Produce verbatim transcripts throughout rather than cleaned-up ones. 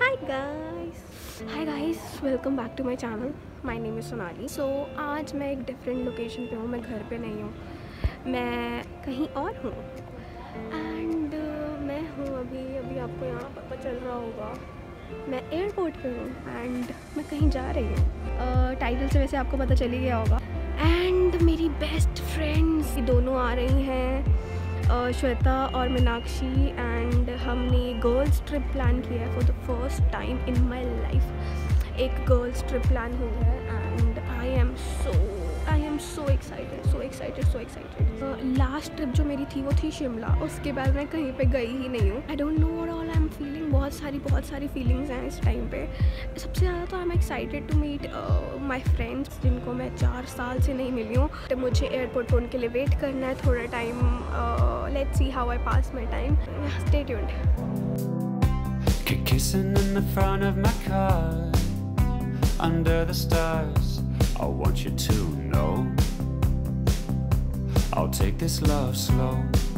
Hi guys hi guys welcome back to my channel. My name is Sonali. So आज मैं एक different location पे हूँ। मैं घर पे नहीं हूँ, मैं कहीं और हूँ एंड uh, मैं हूँ अभी अभी आपको यहाँ पता चल रहा होगा मैं एयरपोर्ट पे हूँ एंड मैं कहीं जा रही हूँ। टाइटल uh, से वैसे आपको पता चल ही गया होगा। एंड मेरी बेस्ट फ्रेंड्स दोनों आ रही हैं, Uh, श्वेता और मीनाक्षी, एंड हमने गर्ल्स ट्रिप प्लान किया है for the first time in my life. एक गर्ल्स ट्रिप प्लान हुई है and I am so I am so excited so excited so excited. Last trip जो मेरी थी वो थी शिमला, उसके बाद मैं कहीं पे गई ही नहीं हूँ। I don't know what all I am feeling. बहुत सारी बहुत सारी फीलिंग्स हैं इस टाइम पे। सबसे ज़्यादा तो I am excited to meet my friends जिनको मैं चार साल से नहीं मिली हूँ। तो मुझे एयरपोर्ट पर उनके लिए वेट करना है थोड़ा time. Let's see how I pass my time. Stay tuned. Kissing in the front of my car under the stars. I want you to know I'll take this love slow.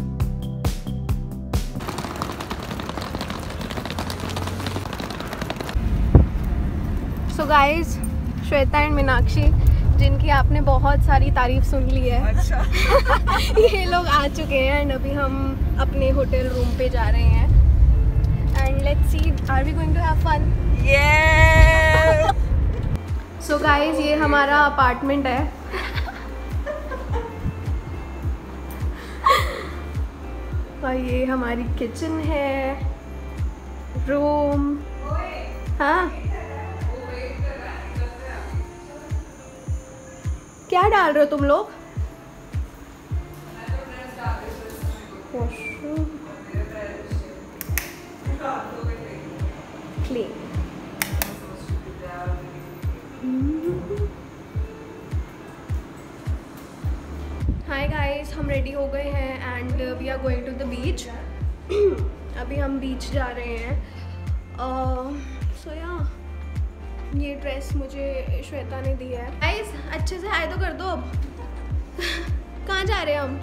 So guys, Shweta and Meenakshi जिनकी आपने बहुत सारी तारीफ सुन ली है, अच्छा। ये लोग आ चुके हैं एंड अभी हम अपने होटल रूम पे जा रहे हैं and let's see are we going to have fun. ये सो गाइस, ये हमारा अपार्टमेंट है। और ये हमारी किचन है, रूम। हाँ, क्या डाल रहे हो तुम लोग? क्लीन। हाय गाइस, हम रेडी हो गए हैं and we are going to the beach. अभी हम बीच जा रहे हैं। So uh, yeah so yeah. ये ड्रेस मुझे श्वेता ने दी है। गाइस अच्छे से हाय तो कर दो। अब कहाँ जा रहे हैं हम?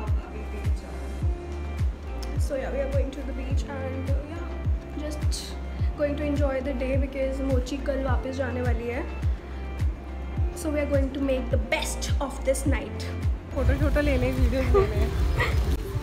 So yeah we are going to the beach and yeah just going to enjoy the day because Mochi कल वापस जाने वाली है। So we are going to make the best of this night. Photo शोटो लेने, वीडियोस लेने।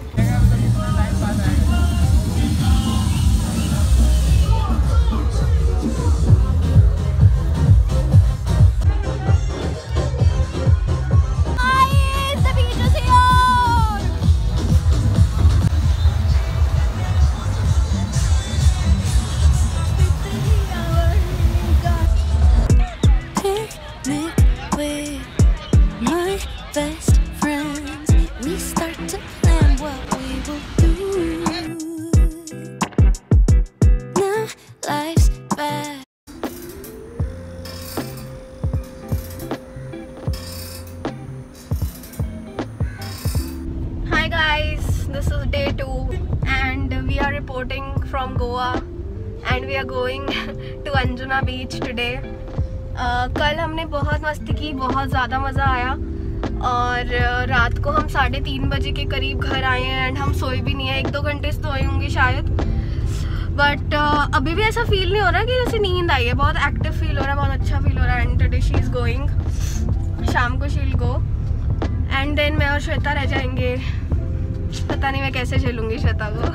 This is day two and we are reporting from Goa and we are going to Anjuna Beach today. uh, कल हमने बहुत मस्ती की, बहुत ज़्यादा मज़ा आया और uh, रात को हम साढ़े तीन बजे के करीब घर आए हैं एंड हम सोए भी नहीं है। एक दो घंटे सोए होंगे शायद, बट uh, अभी भी ऐसा फील नहीं हो रहा कि जैसे नींद आई है। बहुत एक्टिव फील हो रहा है, बहुत अच्छा फील हो रहा है। And today she is going, शाम को she will go and then मैं और श्वेता रह जाएंगे। पता नहीं मैं कैसे झेलूंगी श्वेता को।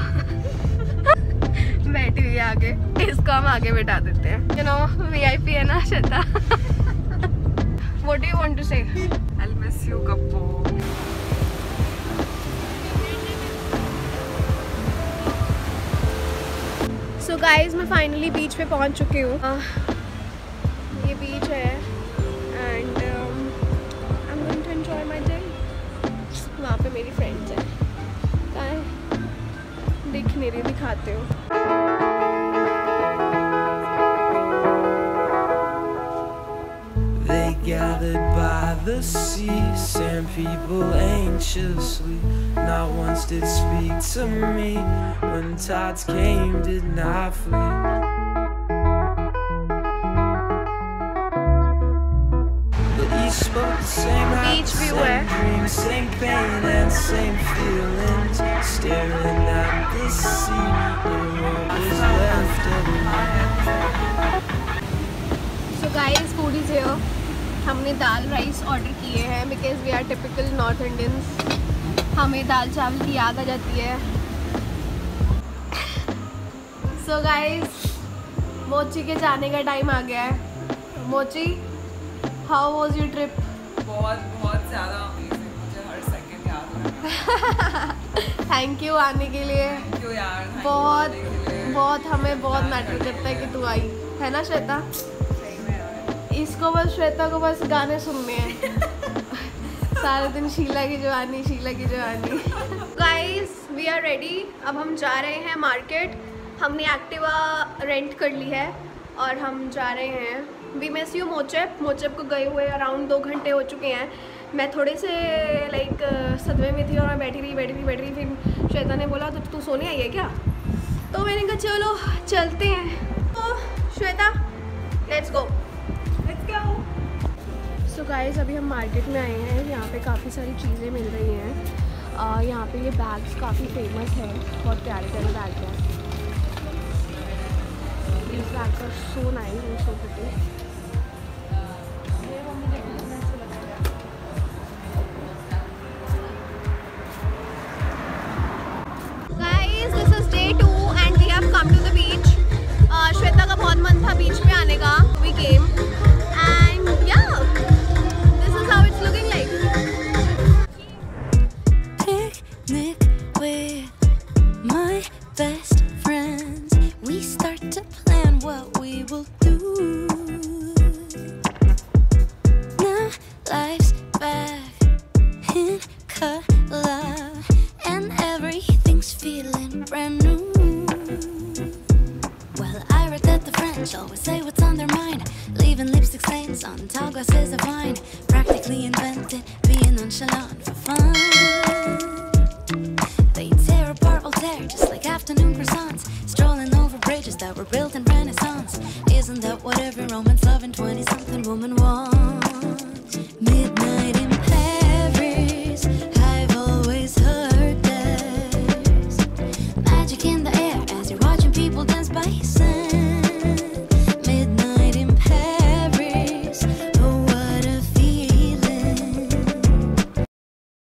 बैठी हुई है आगे, इसको हम आगे बैठा देते हैं। यू नो वीआईपी है ना Shweta. What do you want to say? I'll miss you, Kappo. So guys, मैं फाइनली बीच पे पहुंच चुकी हूँ। uh, ये बीच है and I am going to enjoy my day. वहाँ पे मेरी फ्रेंड्स हैं। दिख नहीं रही, दिखाते हो। They gathered by the sea, sand people anxiously. Not once did speak to me. When tides came, did not flee. The east spoke the same Beach view same है। dreams, same pain and same feelings. Staring at the sea, the world was left of me. here. हमने दाल rice order किए हैं because we are typical North Indians. हमें दाल चावल की याद आ जाती है. सो गाइस, मोची के जाने का टाइम आ गया है. मोची, हाउ वाज योर ट्रिप? बहुत बहुत ज़्यादा अमेजिंग, मुझे हर सेकंड याद है. थैंक यू आने के लिए. Thank you यार, thank you बहुत आने के लिए. बहुत हमें बहुत मैटर करता है कि तू आई, है ना श्वेता? सही में यार. इसको बस, श्वेता को बस गाने सुनने हैं. सारे दिन शीला की जवानी, शीला की जवानी. Guys, we are ready. अब हम जा रहे हैं मार्केट. हमने एक्टिवा रेंट कर ली है और हम जा रहे हैं. We miss you Mochep. Mochep को गए हुए अराउंड दो घंटे हो चुके हैं. मैं थोड़े से लाइक सदमे में थी और मैं बैठी रही बैठी रही बैठी रही फिर श्वेता ने बोला तो तू सोने आई है क्या? तो मैंने कहा चलो चलते हैं. तो Shweta, let's go let's go. So guys, अभी हम मार्केट में आए हैं. यहाँ पे काफ़ी सारी चीज़ें मिल रही हैं. uh, यहाँ पे ये बैग्स काफ़ी फेमस है. बहुत प्यारे प्यारे बैग हैं. These bags are so nice and so pretty. Guys, this is day two and we have come to the beach. uh, Shweta का बहुत मन था बीच पे आने का. We came and yeah, this is how it's looking like. Picnic with my best friends. We start to plan what we will do. Now life's back in color and everything's feeling brand new. Well, I read that the French always say what's on their mind, leaving lipstick stains on tall glasses of wine. Practically invented being nonchalant for fun. They tear apart Voltaire just like afternoon croissants, strolling over bridges that were built in Renaissance. Isn't that what every romance loving twenty-something woman wants?